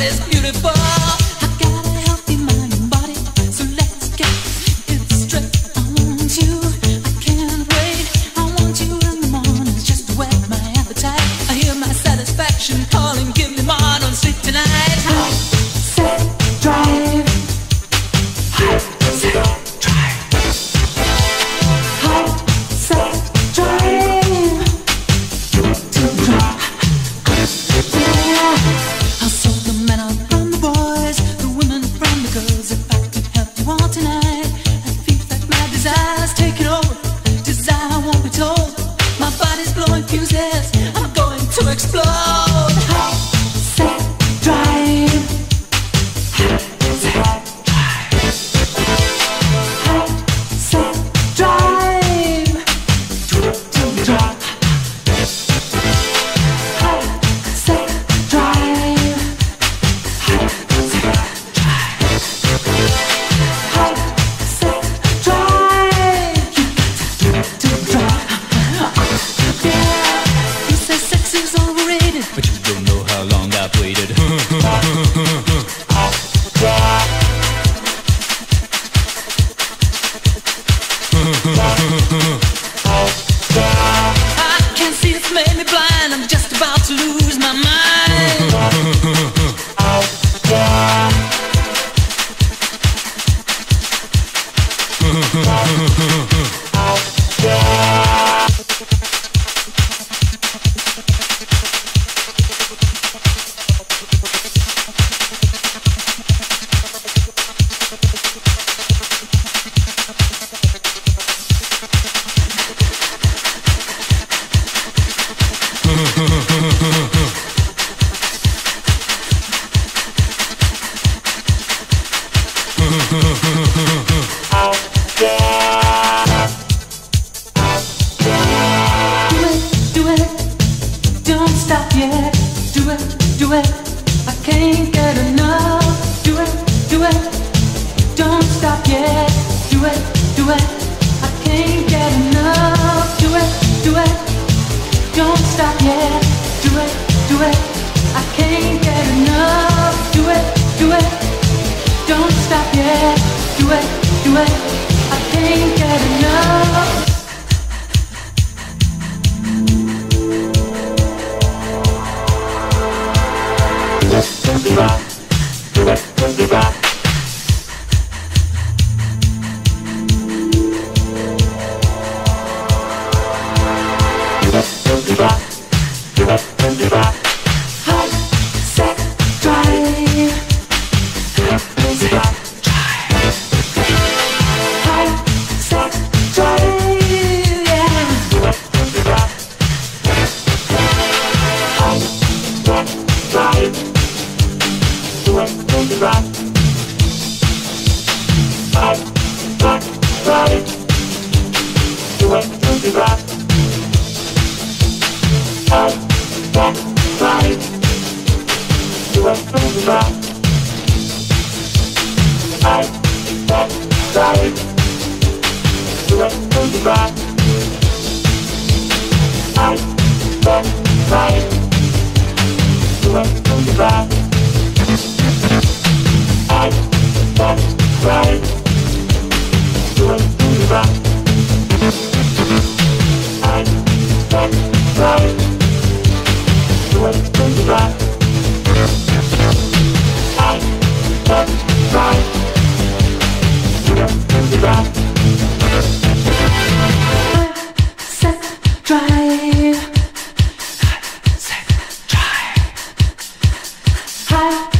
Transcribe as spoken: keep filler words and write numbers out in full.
is beautiful. I got a healthy mind and body, so let's get it straight. I want you, I can't wait. I want you in the morning just to whet my appetite. I hear my satisfaction calling, give me more, don't sleep tonight. Hot, set, drive. Hot, set, drive. Hot, set, drive. To drive. Yeah. I'll sort the men out from the boys, the women from the girls. If I could help you all tonight, I feel like my desires take it over. Desire won't be told. My body's blowing fuses. I'm going to explode. Hot, set, drive. Hot, set, drive. Hot, set, drive. To drive. Hot, set, drive. Hot, set, drive. Hot, set, drive. To drive. Yeah. You say sex is overrated, But you don't know how long I've waited. I can't see, it's made me blind. I'm just about to lose my mind. Do it, do it, don't stop yet. Do it, do it, I can't get enough. Do it, do it, don't stop yet. Do it, do it, I can't get enough. Do it, do it, don't stop yet. Do it, do it, I can't get enough. Do it, do it, don't stop yet. Do it, do it, I can't get enough. Hot, set, drive. Hot, set, drive. Hot, set, drive. Yeah. Hot, set, drive. Hot, set, drive. Hot, set, drive. Hot, set, drive. Hot, set, drive. Hot, set, drive. Drive. Hot,